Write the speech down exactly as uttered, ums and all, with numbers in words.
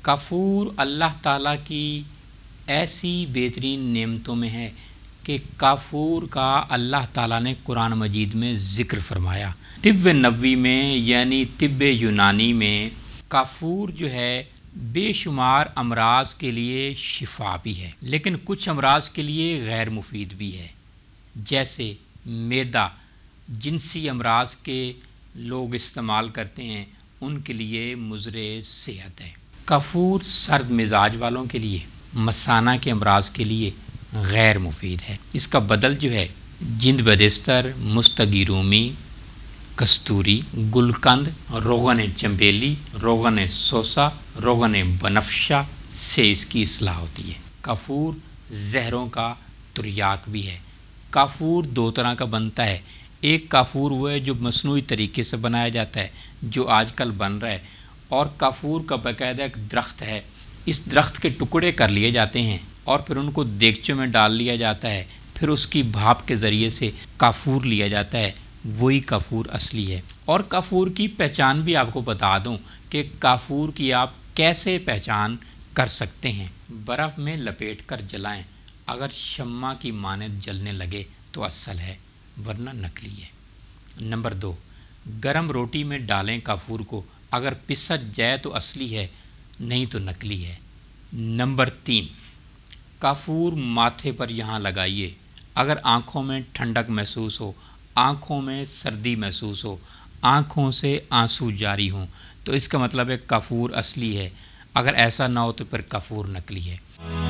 کافور اللہ تعالیٰ کی ایسی بہترین نعمتوں میں ہے کہ کافور کا اللہ تعالیٰ نے قرآن مجید میں ذکر فرمایا۔ طب نبوی میں یعنی طب یونانی میں کافور جو ہے بے شمار امراض کے لیے شفا بھی ہے، لیکن کچھ امراض کے لیے غیر مفید بھی ہے، جیسے معدہ جنسی امراض کے لوگ استعمال کرتے ہیں، ان کے لیے مضر صحت ہے۔ کافور سرد مزاج والوں کے لیے، مثانہ کے امراض کے لیے غیر مفید ہے۔ اس کا بدل جو ہے جند بدستر، مستگی رومی، کستوری، گلقند، روغن چنبیلی، روغن سوسا، روغن بنفشہ سے اس کی اصلاح ہوتی ہے۔ کافور زہروں کا تریاک بھی ہے۔ کافور دو طرح کا بنتا ہے، ایک کافور وہ ہے جو مصنوعی طریقے سے بنایا جاتا ہے جو آج کل بن رہا ہے، اور کافور کا باقاعدہ ایک درخت ہے، اس درخت کے ٹکڑے کر لیے جاتے ہیں اور پھر ان کو دیگچوں میں ڈال لیا جاتا ہے، پھر اس کی بھاپ کے ذریعے سے کافور لیا جاتا ہے، وہی کافور اصلی ہے۔ اور کافور کی پہچان بھی آپ کو بتا دوں کہ کافور کی آپ کیسے پہچان کر سکتے ہیں۔ برف میں لپیٹ کر جلائیں، اگر شمع کی مانند جلنے لگے تو اصل ہے، ورنہ نکلی ہے۔ نمبر دو، گرم روٹی میں ڈالیں کافور کو، اگر پسٹ جائے تو اصلی ہے، نہیں تو نکلی ہے۔ نمبر تین، کافور ماتھے پر یہاں لگائیے، اگر آنکھوں میں ٹھنڈک محسوس ہو، آنکھوں میں سردی محسوس ہو، آنکھوں سے آنسو جاری ہوں تو اس کا مطلب ہے کافور اصلی ہے، اگر ایسا نہ ہو تو پھر کافور نکلی ہے۔